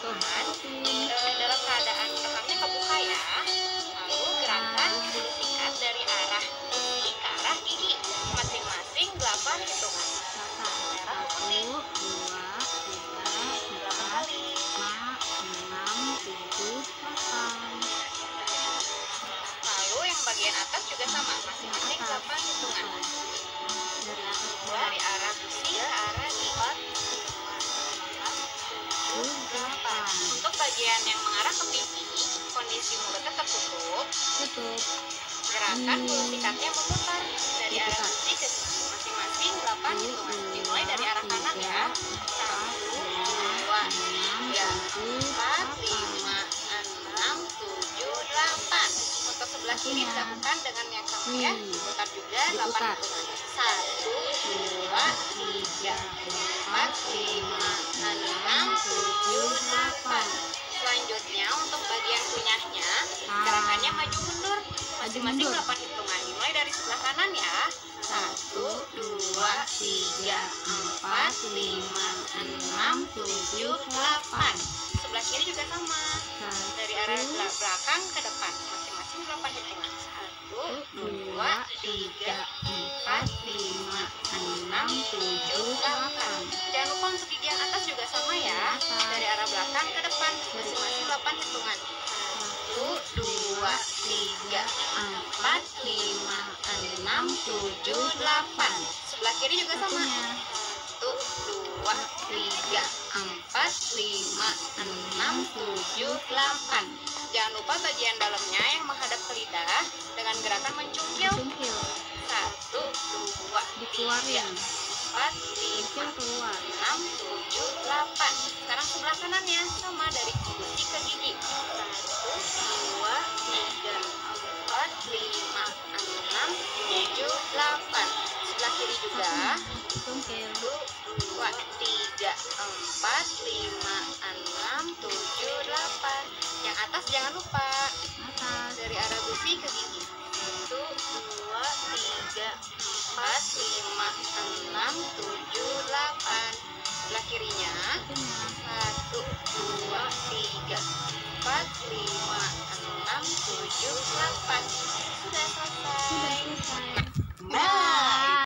tangan dalam keadaan rahangnya kebuka ya. Lalu gerakan bulu sikat dari arah gigi ke arah gigi, masing-masing 8 hitungan. Merah ke putih. 8 kali. Lalu yang bagian atas juga sama, masing-masing 8 hitungan. Dari arah gusi ke arah gigi. 8. Untuk bagian yang mengarah ke pipi, kondisi mulutnya tertutup. Gerakan bulu sikatnya memutar dari arah gusi ke gigi, masing-masing 8 hitungan. Dimulai dari arah kanan ya. 1, 2, 3, 4, 5, 6, 7, 8. Untuk sebelah kiri dilakukan dengan yang sama ya. Putar juga 8 hitungan. 1, 2, 3, 4, 5, 6, 7, 8. Selanjutnya untuk bagian kunyahnya, gerakannya maju mundur, masing-masing 8 hitungan. Dimulai dari sebelah kanan ya. 1, 2, 3, 4, 5, 6, 7, 8. Sebelah kiri juga sama. Dari arah belakang ke depan, masing-masing 8 hitungan. 1, 2, 3, 4, 5, 6, 7, 8. Jangan lupa untuk gigi yang atas juga sama ya. Dari arah belakang ke depan, masing-masing 8 hitungan. 1, 2, 3, 4, 5, 6, 7, 8. Sebelah kiri juga sama. 1, 2, 3, 4, 5, 6, 7, 8. Jangan lupa bagian dalamnya yang menghadap ke lidah dengan gerakan mencungkil. 1, 2, 3, 4, 5, 6, 7, 8. Sekarang sebelah kanannya sama, dari gusi ke gigi. 1, 2, 3, 4, 5, 6, 7, 8. Sebelah kiri juga. 1, 2, 3, 4, 5, 6, 7, 8. Yang atas jangan lupa.